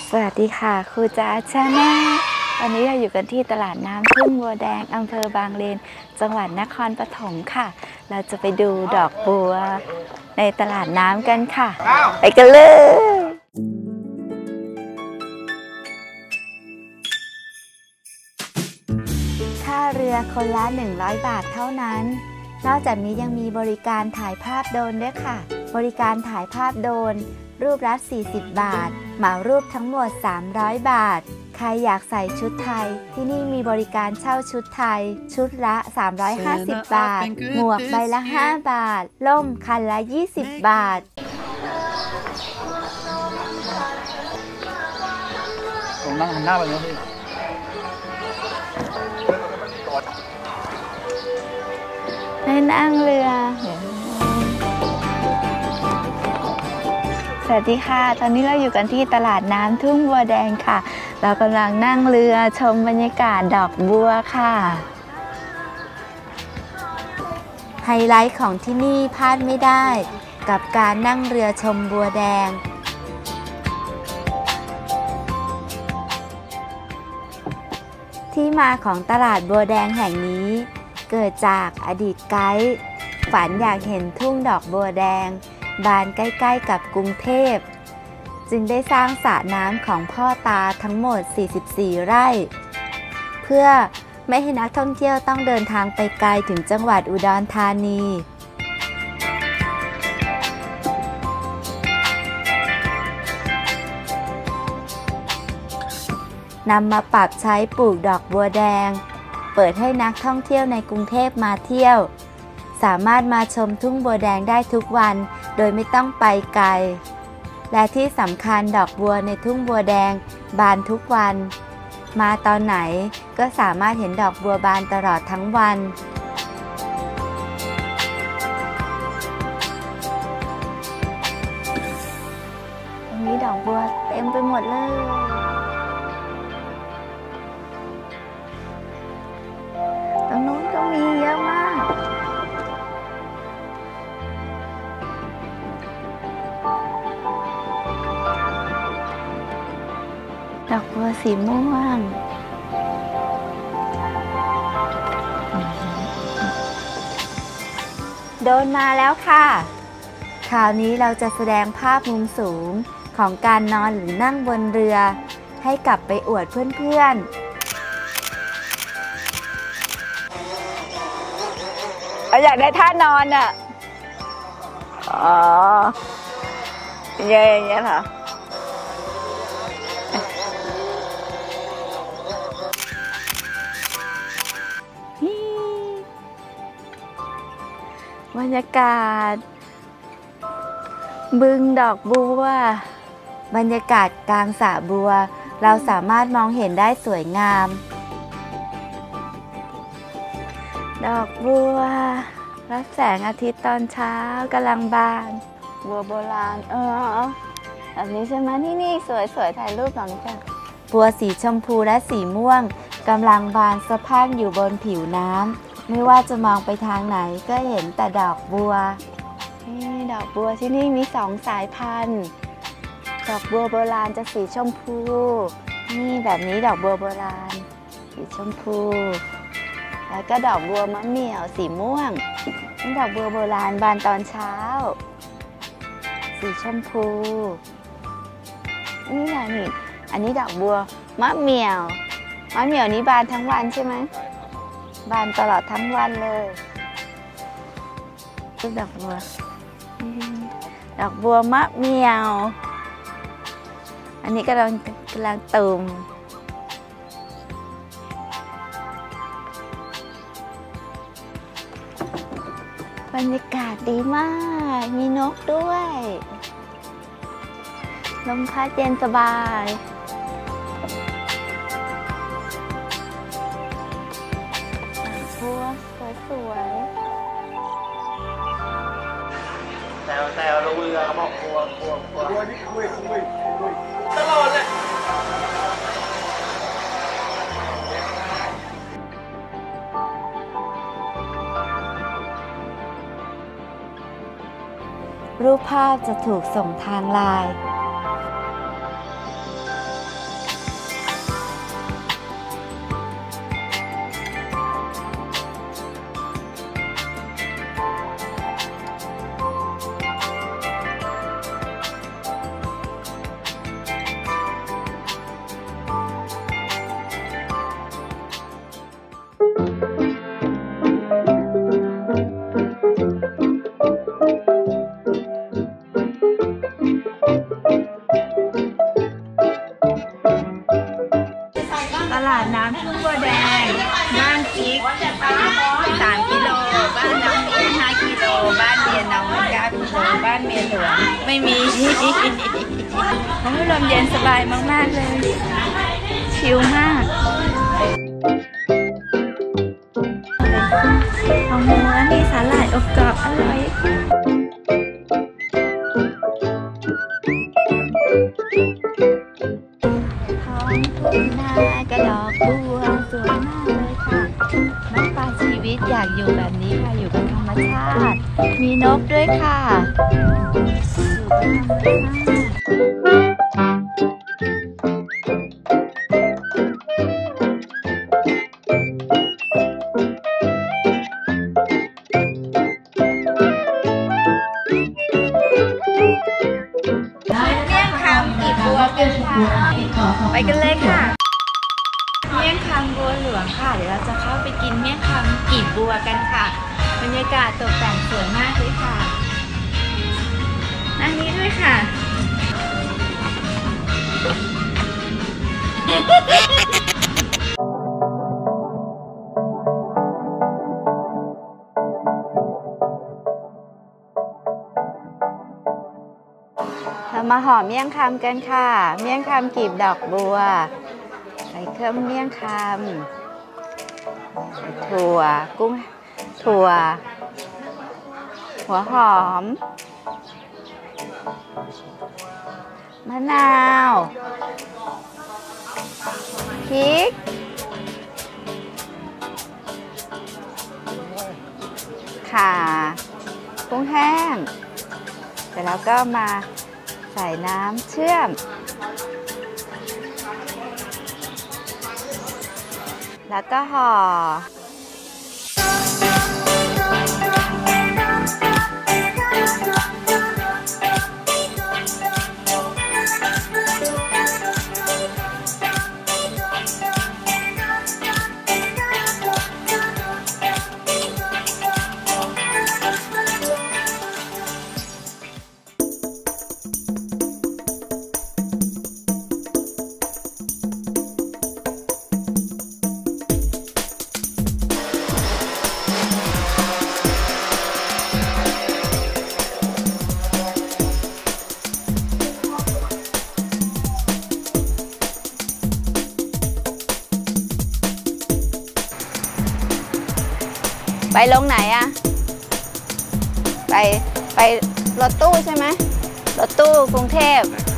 สวัสดีค่ะครูจ๋าชาแนลวันนี้เราอยู่กันที่ตลาดน้ำทุ่งบัวแดงอำเภอบางเลนจังหวัดนครปฐมค่ะเราจะไปดูดอกบัวในตลาดน้ำกันค่ะไปกันเลยค่าเรือคนละ100 บาทเท่านั้นนอกจากนี้ยังมีบริการถ่ายภาพโดรนด้วยค่ะบริการถ่ายภาพโดรนรูปละ40 บาทเหมารูปทั้งหมด300 บาทใครอยากใส่ชุดไทยที่นี่มีบริการเช่าชุดไทยชุดละ350 บาทหมวกใบละ5 บาทล่มคันละ20 บาทผมนั่งหันหน้าไปเลยพี่ให้นั่งเรือสวัสดีค่ะตอนนี้เราอยู่กันที่ตลาดน้ำทุ่งบัวแดงค่ะเรากำลังนั่งเรือชมบรรยากาศดอกบัวค่ะไฮไลท์ของที่นี่พลาดไม่ได้กับการนั่งเรือชมบัวแดงที่มาของตลาดบัวแดงแห่งนี้เกิดจากอดีตไกด์ฝันอยากเห็นทุ่งดอกบัวแดงบานใกล้ๆกับกรุงเทพจึงได้สร้างสระน้ำของพ่อตาทั้งหมด44 ไร่เพื่อไม่ให้นักท่องเที่ยวต้องเดินทางไปไกลถึงจังหวัดอุดรธานีนำมาปรับใช้ปลูกดอกบัวแดงเปิดให้นักท่องเที่ยวในกรุงเทพมาเที่ยวสามารถมาชมทุ่งบัวแดงได้ทุกวันโดยไม่ต้องไปไกลและที่สำคัญดอกบัวในทุ่งบัวแดงบานทุกวันมาตอนไหนก็สามารถเห็นดอกบัวบานตลอดทั้งวันตรงนี้ดอกบัวเต็มไปหมดเลยตรงนู้นก็มีเยอะมากดอกบัวสีม่วงโดนมาแล้วค่ะคราวนี้เราจะแสดงภาพมุมสูงของการนอนหรือนั่งบนเรือให้กลับไปอวดเพื่อนๆอยากได้ท่านอนอ่ะอ๋ออย่างเงี้ยเหรอบรรยากาศบึงดอกบัวบรรยากาศกลางสระบัวเราสามารถมองเห็นได้สวยงามดอกบัวรับแสงอาทิตย์ตอนเช้ากำลังบานบัวโบราณแบบนี้ใช่ไหมนี่สวยถ่ายรูปหลังจากบัวสีชมพูและสีม่วงกำลังบานสะพรั่งอยู่บนผิวน้ำไม่ว่าจะมองไปทางไหนก็เห็นแต่ดอกบัวนี่ดอกบัวที่นี่มี2 สายพันธุ์ดอกบัวโบราณจะสีชมพูนี่แบบนี้ดอกบัวโบราณสีชมพูแล้วก็ดอกบัวมะเหมี่ยวสีม่วงนี่ดอกบัวโบราณบานตอนเช้าสีชมพูนี่ไงนี่อันนี้ดอกบัวมะเหมี่ยวนี้บานทั้งวันใช่ไหมบานตลอดทั้งวันเลยดอกบัวมะเหมี่ยวอันนี้กำลังตูมบรรยากาศดีมากมีนกด้วยลมพัดเย็นสบายบัวสวยแต่ลงเรือบอกกลัวนี่คุยตลอดเลยรูปภาพจะถูกส่งทางไลน์ลาดน้ำทุ่งบัวแดงบ้านกิ๊ก3 กิโลบ้านน้องมี5 กิโลบ้านเมียน้อง9 กิโลบ้านเมียหลวงไม่มีเขาให้ลมเย็นสบายมากๆเลยชิลมากเอาเนื้อมีสาหร่ายอบกรอบอร่อยท้องทุ่งนากระดอกบัวสวยมากเลยค่ะนักป่าชีวิตอยากอยู่แบบนี้ค่ะอยู่กับธรรมชาติมีนกด้วยค่ะอยู่กับธรรมชาติไปกันเลยค่ะเมี่ยงคำบัวหลวงค่ะเดี๋ยวเราจะเข้าไปกินเมี่ยงคำกีบบัวกันค่ะบรรยากาศตกแต่งสวยมากเลยค่ะนั่งนี้ด้วยค่ะเรามาห่อเมี่ยงคำกันค่ะเมี่ยงคำกีบดอกบัวใส่เครื่องเมี่ยงคำใส่ถั่วกุ้งถั่วหัวหอมมะนาวพริกข่ากุ้งแห้งเสร็จแล้วก็มาใส่น้ำเชื่อมแล้วก็ห่อไปลงไหนอะไปรถตู้ใช่ไหมรถตู้กรุงเทพ